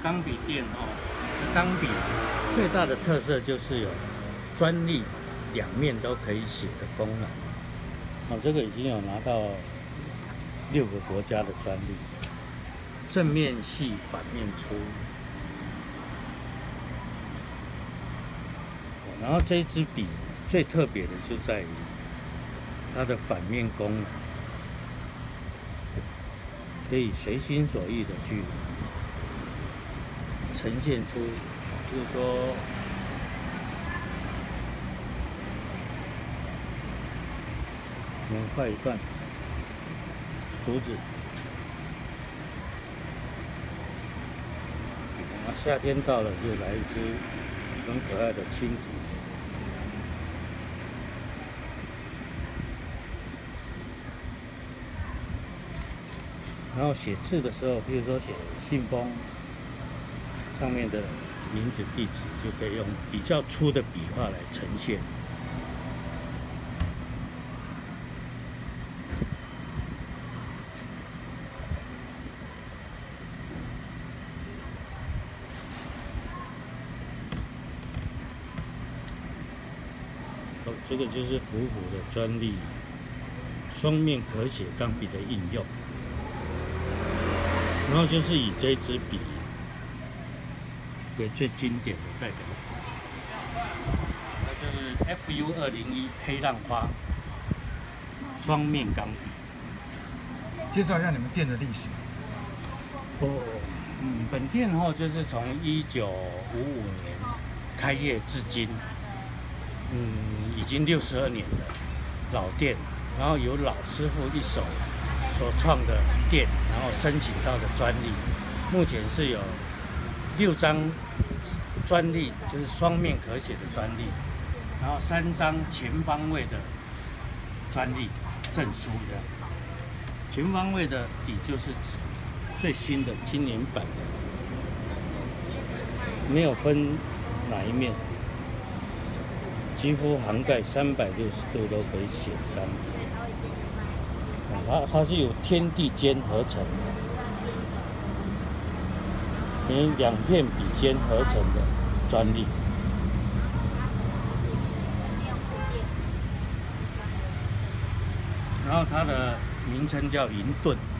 钢笔店钢笔最大的特色就是有专利两面都可以写的功能。这个已经有拿到6个国家的专利，正面细，反面粗。然后这一支笔最特别的就在于它的反面功能，可以随心所欲的去呈现出，比如说我们画一段竹子，夏天到了就来一支很可爱的青竹。然后写字的时候，比如说写信封上面的名字、地址，就可以用比较粗的笔画来呈现。这个就是福福的专利双面可写钢笔的应用。然后就是以这支笔为最经典的代表品，它就是 FU201黑浪花双面钢笔。 介绍一下你们店的历史。 本店就是从1955年开业至今，已经62年的老店，然后由老师傅一手所创的店，然后申请到的专利，目前是有6张专利，就是双面可写的专利，然后3张全方位的专利证书的。全方位的笔就是指最新的今年版的，没有分哪一面，几乎涵盖360度都可以写钢笔。它是由天地间合成的，连2片笔尖合成的专利。然后它的名称叫银盾。